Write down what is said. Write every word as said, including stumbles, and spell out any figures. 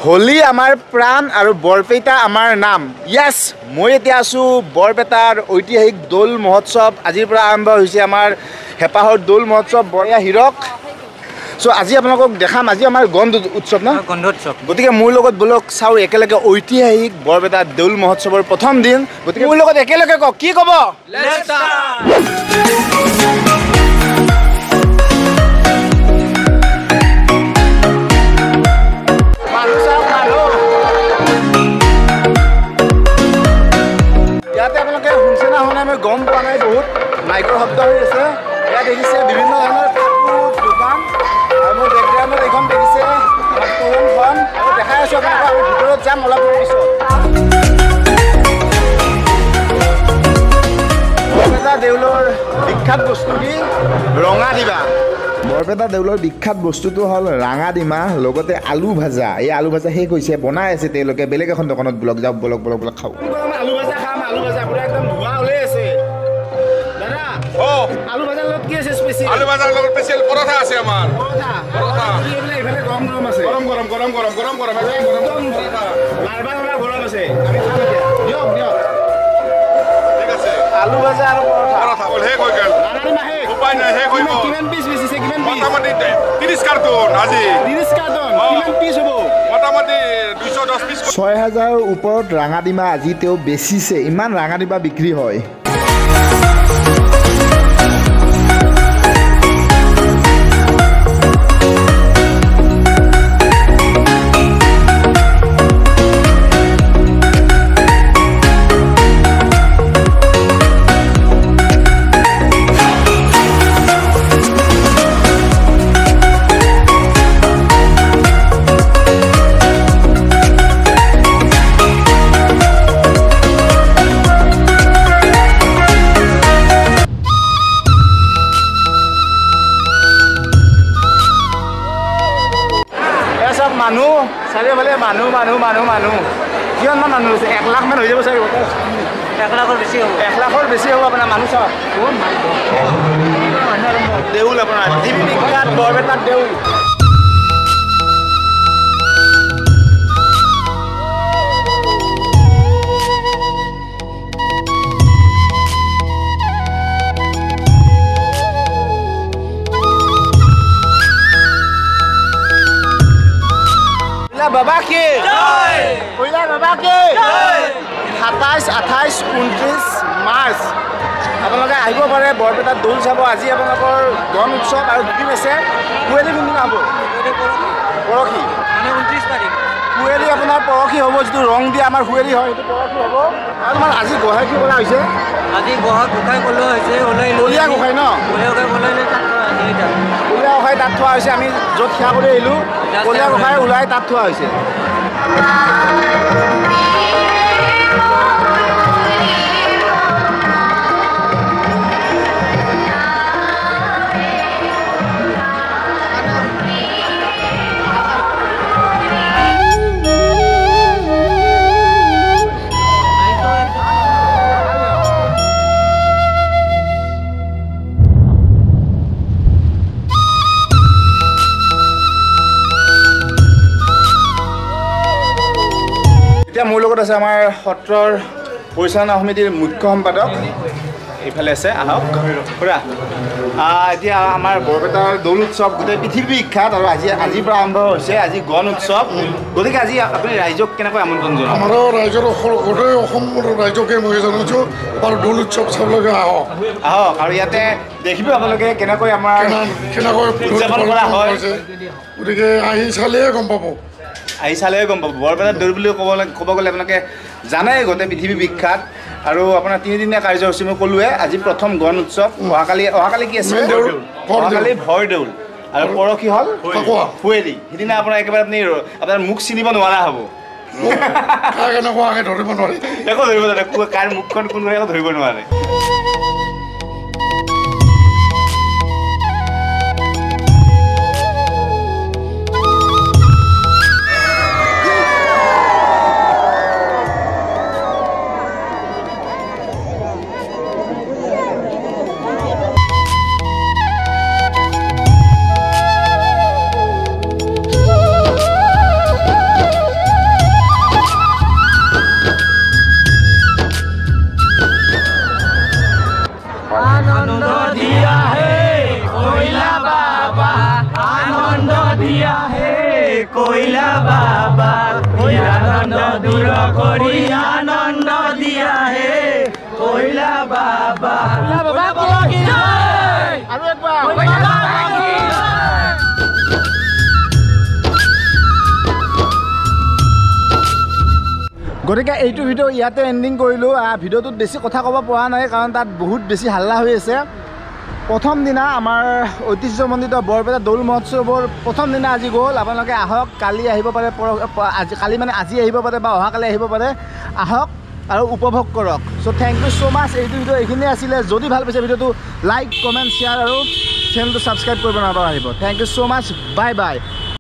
হোলি আমাৰ প্ৰাণ আৰু বৰপেটা আমাৰ নাম। ইয়াস মই এতিয়া আছোঁ বৰপেটাৰ ঐতিহাসিক দৌল মহোৎসৱ। আজিৰ পৰা আৰম্ভ হৈছে আমাৰ হেঁপাহৰ দৌল মহোৎসৱ বঢ়িয়া হিৰক। চ' আজি আপোনালোকক দেখাম, আজি আমাৰ গন্ধ উৎসৱ ন গন্ধোৎসৱ। গতিকে মোৰ লগত বলক চাওঁ একেলগে ঐতিহাসিক বৰপেটা দৌল মহোৎসৱৰ প্ৰথম দিন। গতিকে মোৰ লগত একেলগে কওক, কি ক'ব? ইয়াতে আপোনালোকে শুনছে না শুনা মই গম পোৱা নাই, বহুত মাইকৰ শব্দ হৈ আছে। ইয়াত দেখিছে বিভিন্ন ধৰণৰ কাপোৰ দোকান আৰু মোৰ বেকগ্ৰাউণ্ডত এইখন দেখিছে তৰুণখন আৰু দেখাই আছোঁ আপোনালোকক। আমি ভিতৰত যাম অলপ পিছত। বৰপেটা দেউলৰ বিখ্যাত বস্তু কি? ৰঙা ডিমা। বৰপেটা দেউলৰ বিখ্যাত বস্তুটো হ'ল ৰঙা ডিমা, লগতে আলু ভাজা। এই আলু ভাজা শেষ হৈছে, বনাই আছে তেওঁলোকে বেলেগ এখন দোকানত। ব্লক যাওক, বলক বলক বলক খাওঁ। আলু ভাজা খাম, আলু ভাজা পুৰা একদম ধোঁৱা ওলাই আছে। দাদা অ' আলু ভাজাৰ লগত কি আছে স্পেচিয়েল? আলু ভাজাৰ লগত স্পেচিয়েল পৰঠা আছে আমাৰ। পৰঠা পৰঠা এইফালে গৰম গৰম আছে। গৰম গৰম গৰম গৰম গৰম গৰম একদম গৰম পৰঠা লাৰবা লাৰবা গৰম আছে। আমি খাম এতিয়া। দিয়ক দিয়ক। ঠিক আছে, আলু ভাজা আৰু পৰঠা। পৰঠা হ'ল শেষ হৈ গ'ল। ৰঙা ডিমা শেষ। উপায় নাই, শেষ হৈ গ'ল। কিমান পিচ বেচিছে? কিমান পিচ? মোটামুটি ত্ৰিছ কাৰ্টুন আজি। ত্ৰিছ কাৰ্টন। কিমান পিচ হ'ব? মোটামুটি দুইশ দহ পিচ। ছয় হাজাৰৰ ওপৰত ৰঙা ডিমা আজি তেওঁ বেচিছে। ইমান ৰঙা ডিমা বিক্ৰী হয়। মানুহ চাৰিওফালে মানুহ মানুহ মানুহ মানুহ কিমানমান মানুহ হৈছে? এক লাখ মান হৈ যাব চাগে। এক লাখৰ বেছি হ'ব। এক লাখৰ বেছি হ'ব আপোনাৰ মানুহ। চাওক দেউল, আপোনাৰ পৃথিৱী বিখ্যাত বৰপেটাৰ দেউল। বাবা কি কইলা? বাবা কি সাতাইছ আঠাইছ ঊনত্ৰিছ মাৰ্চ আপোনালোকে আহিব পাৰে বৰপেটাত দৌল চাব। আজি আপোনালোকৰ গণ উৎসৱ আৰু দুদিন আছে। কুৱেলি কোনদিন হ'ব? পৰহি মানে ঊনত্ৰিছ তাৰিখ। কুৱেলি আপোনাৰ পৰহি হ'ব। যিটো ৰং দিয়া আমাৰ কুৱেলি হয় সেইটো পৰহি হ'ব। আৰু তোমাৰ আজি গোহাঁই কি কৰা হৈছে? আজি গোহাঁই গোসাঁই কলোৱা হৈছে। ওলাই কলীয়া গোসাঁই ন? কলীয়া গোসাঁই ওলাই তাত থোৱা হৈছে। এতিয়া কলীয়া গোসাঁই তাত থোৱা হৈছে। আমি য'ত সেৱা কৰি আহিলোঁ কলীয়া গোসাঁই ওলাই তাত থোৱা হৈছে। এতিয়া মোৰ লগত আছে আমাৰ সত্ৰৰ পৰিচালনা সমিতিৰ মুখ্য সম্পাদক। এইফালে আছে, আহক খুৰা। এতিয়া আমাৰ বৰপেটাৰ দৌল উৎসৱ গোটেই পৃথিৱী বিখ্যাত আৰু আজি আজিৰ পৰা আৰম্ভ হৈছে। আজি গণ উৎসৱ। গতিকে আজি আপুনি ৰাইজক কেনেকৈ আমন্ত্ৰণ জনাব? আমাৰ ৰাইজৰ গোটেই অসমৰ ৰাইজকে মই জনাইছোঁ আৰু দৌল উৎসৱ চাবলৈ আহক আহক আৰু ইয়াতে দেখিব আপোনালোকে কেনেকৈ আমাৰ কেনেকৈ উদযাপন কৰা হয়। গতিকে আহি চালেহে গম পাব। আহি চালেহে গম পাব। বৰপেটাত দৌল বুলি ক'ব ক'ব গ'লে আপোনালোকে জানে গোটেই পৃথিৱী বিখ্যাত। আৰু আপোনাৰ তিনিদিনীয়া কাৰ্যসূচী মই ক'লোৱে। আজি প্ৰথম গণ উৎসৱ। অহাকালি অহাকালি কি আছে? অহাকালি ভৰ দেউল আৰু পৰহি হ'ল কুৱেলি। সিদিনা আপোনাৰ একেবাৰে আপুনি আপোনাৰ মুখ চিনিব নোৱাৰা হ'ব। কেনেকুৱাকৈ ধৰিব নোৱাৰে, একো ধৰিব নোৱাৰে। কাৰ মুখখন কোন একো ধৰিব নোৱাৰে। কৈলা বাবা আনন্দ দূৰ কৰি আনন্দ দিয়া হে কৈলা বাবা আৰু একবাৰ গতিকে এইটো ভিডিঅ' ইয়াতে এণ্ডিং কৰিলোঁ ভিডিঅ'টোত বেছি কথা ক'ব পৰা নাই কাৰণ তাত বহুত বেছি হাল্লা হৈ আছে প্ৰথম দিনা আমাৰ ঐতিহ্যমণ্ডিত বৰপেটা দৌল মহোৎসৱৰ প্ৰথম দিনা আজি গ'ল আপোনালোকে আহক কালি আহিব পাৰে আজি কালি মানে আজি আহিব পাৰে বা অহাকালি আহিব পাৰে আহক আৰু উপভোগ কৰক চ' থেংক ইউ ছ' মাছ এইটো ভিডিঅ' এইখিনিয়ে আছিলে যদি ভাল পাইছে ভিডিঅ'টো লাইক কমেণ্ট শ্বেয়াৰ আৰু চেনেলটো ছাবস্ক্ৰাইব কৰিব নাপাহৰিব thank you so' much bye bye